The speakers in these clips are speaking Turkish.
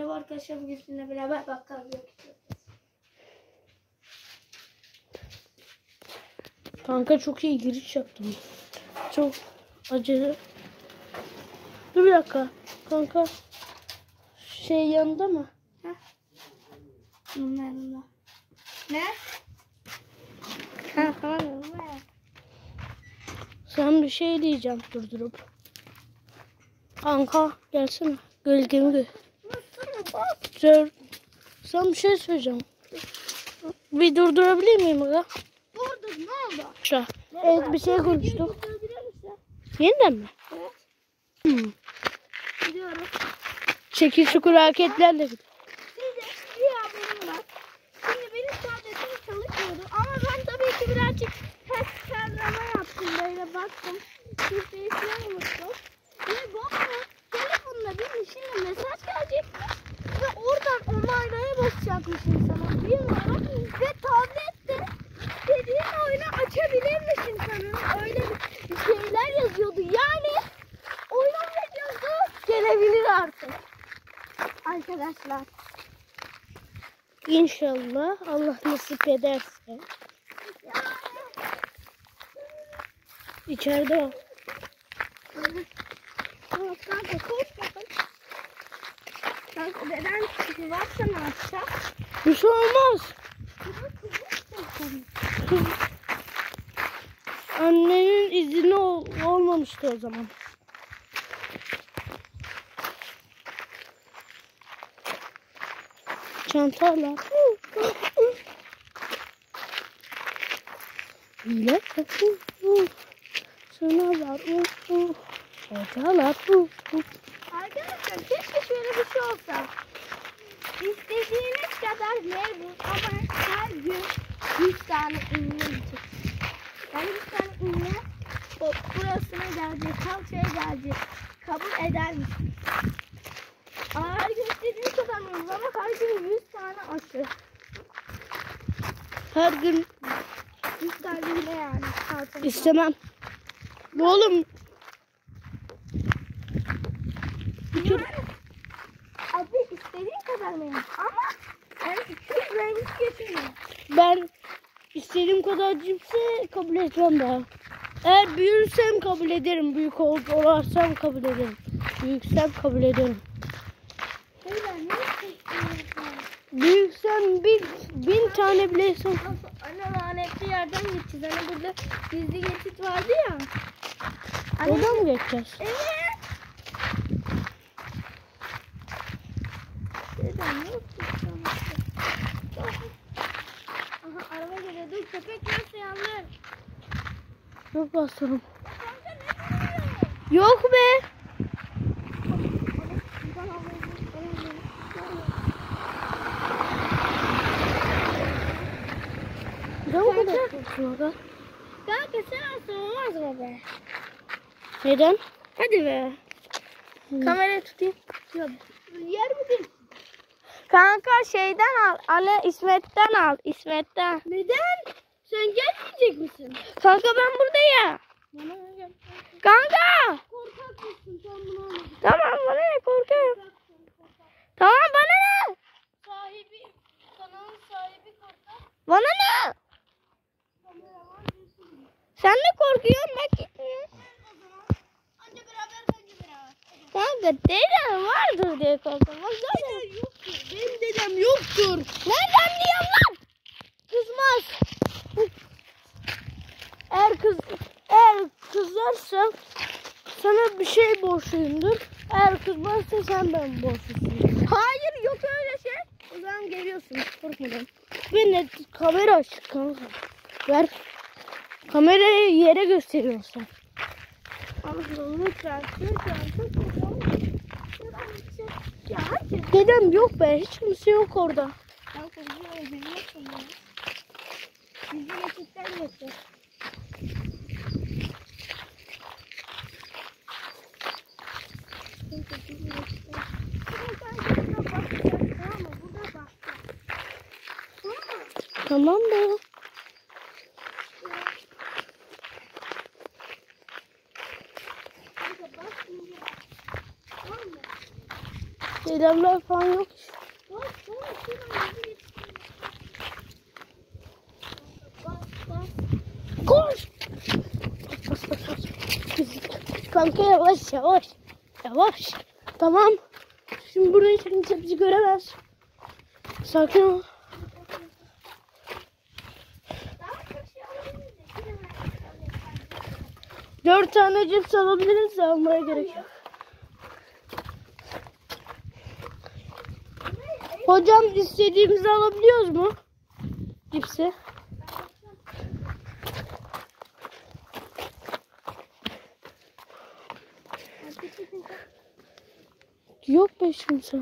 Merhaba arkadaşlar, bugün sizinle beraber bakkal yok. Kanka çok iyi giriş yaptım. Çok acele. Dur bir dakika. Kanka şey yanında mı? Heh. Yanında. Ne? Ha tamam. Sen bir şey diyeceğim durdurup. Kanka gelsene. Gölgemi gör. Dur. Sana bir şey söyleyeceğim. Bir durdurabilir miyim aga? Burada ne oldu? Şu. Evet bir şey konuştuk. Yeniden mi? Evet. Gidiyoruz. Şekil şukur hareketlerle gidiyor. Şimdi bir haberim var. Şimdi benim tabletim çalışıyordu ama ben tabii ki birazcık tekrarlama yaptım, böyle baktım. Hiç değiştirememiştim. Ve bu telefonla benim şimdi mesaj gelecekmiş ve oradan onaylaya basacakmış insana, bilmiyorum. Ve tablette dediğin oyunu açabilirmiş insanın, öyle bir şeyler yazıyordu. Yani oyun videosu gelebilir artık arkadaşlar. İnşallah Allah nasip ederse. İçeride o. Evet kanka, koş bakalım. Kanka neden kızı varsa ne yapacak? Bir şey olmaz. Annenin izni olmamıştı o zaman. Çantalar. Bile sana var. Çantalar. Arkadaşlar keşke şöyle bir şey olsa. İstediğiniz kadar mevcut ama her gün 100 tane ünlü gidecek. Yani 100 tane ünlü burasına gelecek, kalçaya gelecek. Kabul eder misin? Her gün istediğiniz kadar mevcut ama her gün 100 tane aşı. Her gün 100 tane bile yani. Kalçaya. istemem. Oğlum. Yani, abi istediğin kadar mevcut ama yani 200 renk geçmiyor. Ben istediğim kadar cipsi kabul etmem daha. Eğer büyürsem kabul ederim. Büyük olarsam kabul ederim. Büyüksem kabul ederim. Büyüksem 1000 tane bile yesem. Anne lanetli yerden geçeceğiz. Hani burada gizli geçit vardı ya. Oradan mı geçeceğiz? Evet. Neden yok? Aha araba geliyor. Dur, köpek nasıl yandı? Yok bastırım. Kanka ne oluyor? Yok be. Ne bu kadar korkuyor da? Kanka sen olsun olmaz mı be? Neden? Hadi be. Kamerayı tutayım. Yer mi değil? Kanka şeyden al. Ale İsmet'ten al. İsmet'ten. Neden? Sen gelmeyecek misin? Kanka ben buradayım. Kanka. Korkak mısın sen bunu anladın? Tamam bana ne, korkuyorum. Tamam bana ne? Kanalın sahibi korkak. Bana ne? Sen ne korkuyorsun? Bak gitmiyor. Anne beraber bence beraber. Kanka dedem vardır diye korkuyorum. Bak zaten Yoktur. Benim dedem yoktur. nereden diyorsun lan? Kızmaz. Eğer kızarsa sana bir şey borçluyumdur. Eğer kızmazsa sen ben borçlusun. Hayır, yok öyle şey. O zaman geliyorsun korkmadan. Ben de kamera açık kanka. Ver. Kamerayı yere gösteriyorsun. Allah'ım lütfen. Lütfen. Ya herkes. Dedem yok be. Hiç kimse yok orada. Kanka bizim bilmiyorsun ya. Bizim ekipten geçti. Tamam da. eylemler falan yok. Bak bak şuradan hızlı geç. Bak bak. Koş. Bas, bas, bas. Kanka yavaş yavaş. Yavaş. Tamam. Şimdi burayı kimse bizi göremez. Sakin ol. Daha çok şey alabiliriz de. Bir de ben- 4 tane cips alabiliriz de almaya gerek yok. Hocam istediğimizi alabiliyoruz mu? Cipsi. Yok be kimse.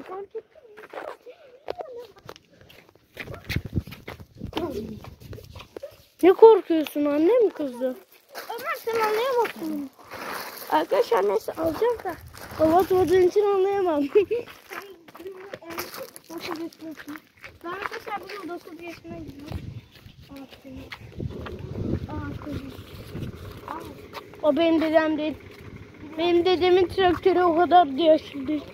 Ne korkuyorsun, anne mi kızdı? Ömer sen anlayamazsın. Arkadaşlar neyse alacağım da. Baba doğduğun için anlayamam. Ben arkadaşlar bugün 9 yaşına gidiyorum. O benim dedem değil. Benim dedemin traktörü o kadar yaşlı değil.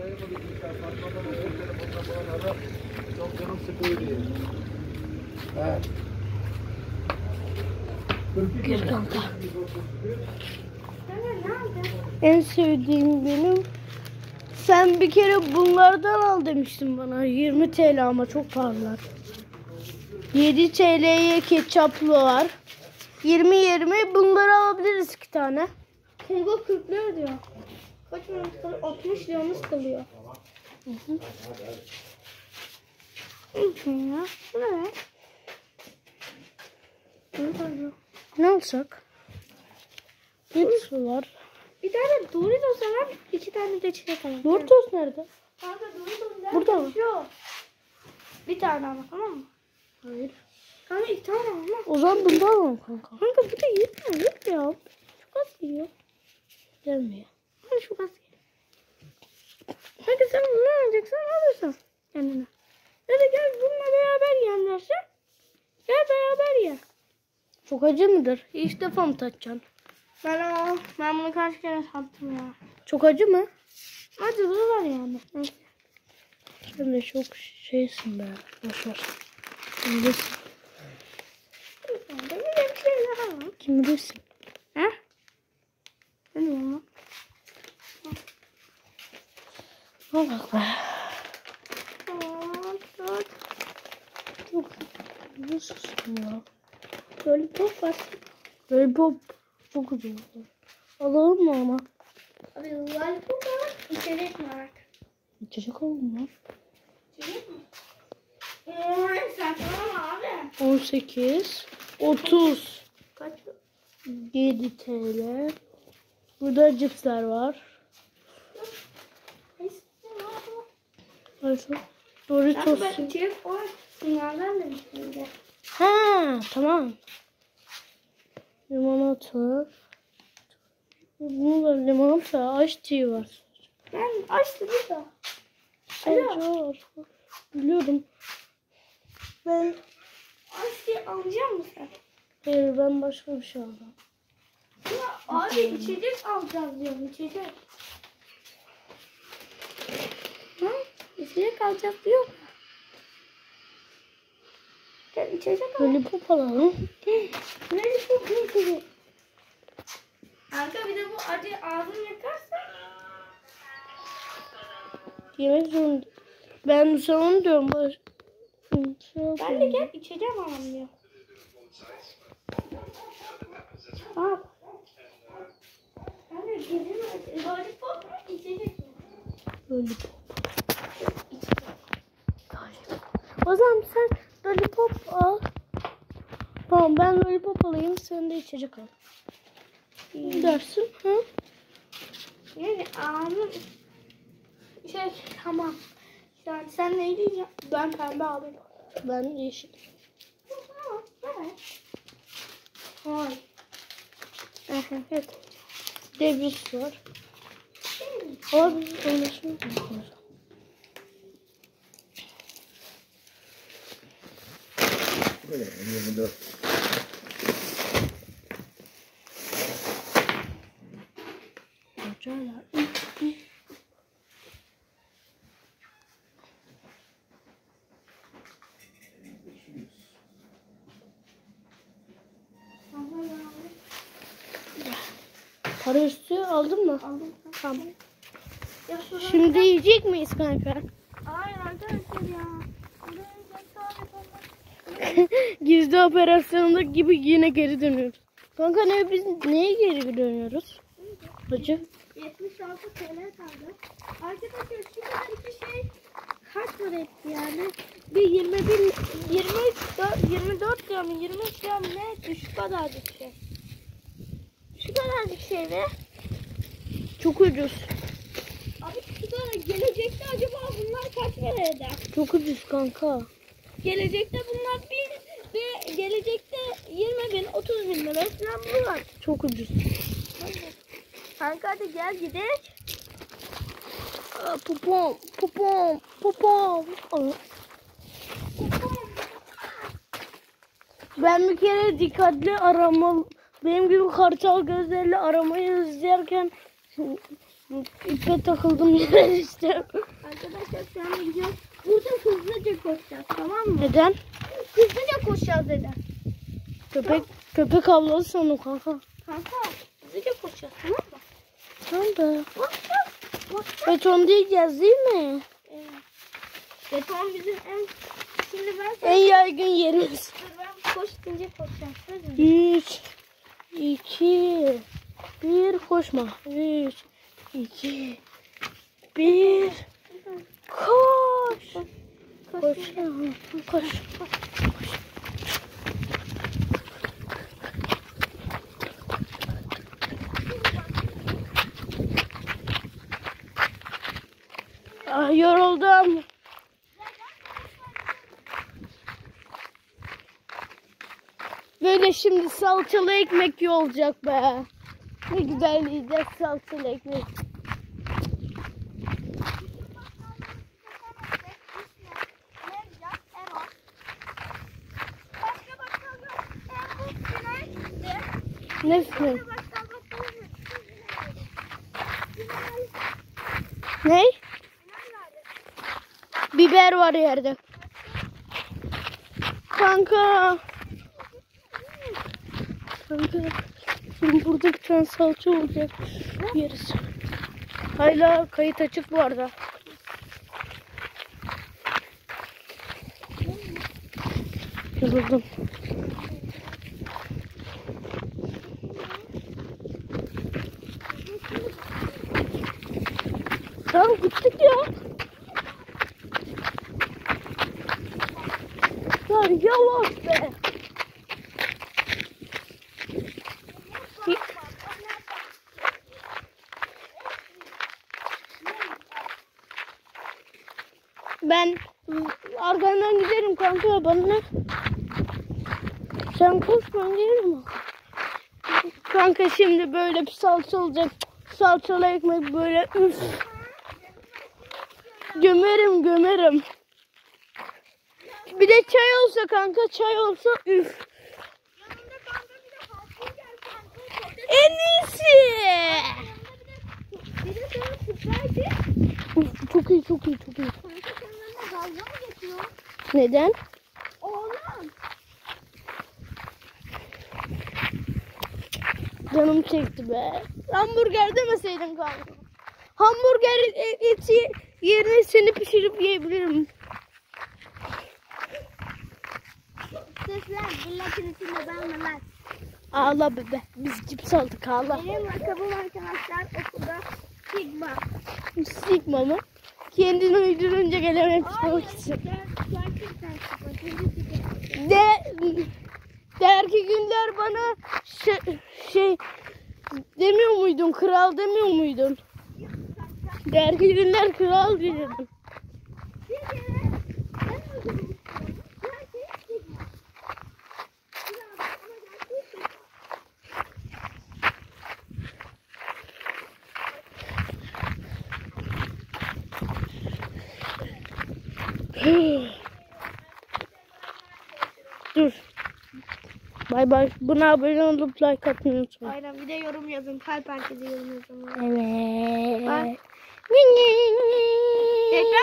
Çok canım sıkıyor diye. Evet. Gel kanka. Ne aldın? En sevdiğim benim. Sen bir kere bunlardan al demiştin bana. 20 TL ama çok pahalılar. 7 TL'ye ketçaplı var. 20 bunları alabiliriz 2 tane. Kego 40 lira diyor. Kaç liramız kalıyor? 60 liramız kalıyor. Ya, bu ne? Ne alsak? Cips var. Bir tane Doritos var, 2 tane de çilek var. Doritos nerede? Kanka Doritos nerede? Burada mı? Yok. Bir tane ama tamam mı? Hayır. Kanka 2 tane ama. O zaman bundan alalım kanka. Kanka bu da yetmiyor. Yok ya. Çok az geliyor. Gelmiyor. Kanka çok az geliyor. Kanka sen bunu alacaksan alırsın kendine. Ya da gel bununla beraber yiyen dersen. Gel beraber ye. Çok acı mıdır? İlk defa mı tatacaksın? Ben bunu kaç kere sattım ya. Çok acı mı? Acılı var yani. Sen de çok şeysin be. Boşver. Kim bilirsin? Benim de bir şey daha var. Kim bilirsin? He? Ne diyorsun? Al bak be. Çok. Çok nasılsın ya? Lollipop var. Lollipop çok güzel. Alalım mı ama? Abi lollipop var. İçecek mi var? İçecek alalım lan. İçecek mi? Sen tamam abi. 18, 30, Kaç? 7 TL. Burada cipsler var. Nasıl? Doritos. Ben içecek var. Bunlardan da bir şey. Ha, tamam. Limonata. Bunu da limonata, ice tea var. Ben açtım bir daha. Sadece var. Biliyorum. Ben açtı alacak mısın? Hayır, ben başka bir şey aldım. Ya abi içecek alacağız diyorum içecek. Ha? İçecek alacağız diyor. Gel içecek al. Lollipop alalım. Ne çok iyi içecek. Kanka bir de bu acı ağzını yakarsa. Yemek zorunda. Ben sana diyorum. Ben de gel içeceğim alalım diyor. Al. Ben de gezim lollipop mu içecek mi? Lollipop. O zaman sen lollipop al. Tamam, ben lollipop alayım. Sen de içecek al. Ne dersin? Ha? Yani ağzım tamam. Yani sen ne diyeceksin? Ben pembe alayım. Ben yeşil. Tamam. Evet. Vay. Evet. Debris var. Abi anlaşılmıyor. Buraya 24. Para üstü aldın mı? Aldım. Tamam. Ya sonra... Şimdi yiyecek miyiz kanka? Hayır arkadaşlar ya. Buraya zeka yapalım. Gizli operasyondaki gibi yine geri dönüyoruz. Kanka biz neye geri dönüyoruz? Hacı. 76 TL kaldı. Arkadaşlar şu kadar iki şey kaç para etti yani? Bir 24 lira mı 23 lira mı ne etti? Şu kadarcık şey. Şu kadarcık şey ve Çok ucuz. abi şu kadar gelecekte acaba bunlar kaç para eder? Çok ucuz kanka. Gelecekte bunlar ve gelecekte 20 bin 30 bin lira falan bunlar. Çok ucuz. Kanka hadi gel gidelim. Popom, popom, popom. Ben bir kere dikkatli arama, benim gibi kartal gözlerle aramayı izlerken ipe takıldım yere işte. Arkadaşlar şu an gidiyoruz. Burada hızlıca koşacağız, tamam mı? Neden? Hızlıca koşacağız dedi. Köpek avladı sandım kanka. Kanka hızlıca koşacağız, tamam mı? Tamam da. Bak. Beton diyeceğiz değil mi? Beton bizim şimdi ben En yaygın yerimiz. ben koş deyince koşacağım. Söz mü? 3, 2, 1 koşma. 3, 2, 1 koş. Koş. Koş. Ah, yoruldum. Böyle şimdi salçalı ekmek iyi olacak be. Ne güzel yiyeceğiz salçalı ekmek. Nefret. Ne? Biber var yerde. Kanka. Şimdi burada bir tane salça olacak. Yeriz. Hala kayıt açık bu arada. Yoruldum. Tamam gittik ya. Lan yavaş be. Ben arkandan giderim kanka bana. Sen koş ben gelirim. Kanka şimdi böyle bir salça olacak. Salçalı ekmek böyle üf. Gömerim. Bir de çay olsa kanka çay olsa üf. En iyisi. Bir de sana süperdi. Uf, çok iyi. Kanka senin önüne dalga mı geçiyor? Neden? Oğlum. Canım çekti be. Hamburger demeseydin kanka. Hamburger eti yerine seni pişirip yiyebilirim. Sesler milletin içinde ben lan. Ağla bebe. Biz cips aldık ağla. Benim lakabım arkadaşlar okulda Sigma. Sigma mı? Kendini uydurunca gelemek için. Gerçekten Sigma. Derki günler bana şey demiyor muydun? Kral demiyor muydun? Derki günler kral diyordun. Bir kere ben öldüm. Gerçek Sigma. Biraz ama gerçek Sigma. Dur. Bay bay. Buna abone olup like atmayı unutmayın. Aynen bir de yorum yazın. Kalp herkese yorum yazın. Evet. Bye. Ekran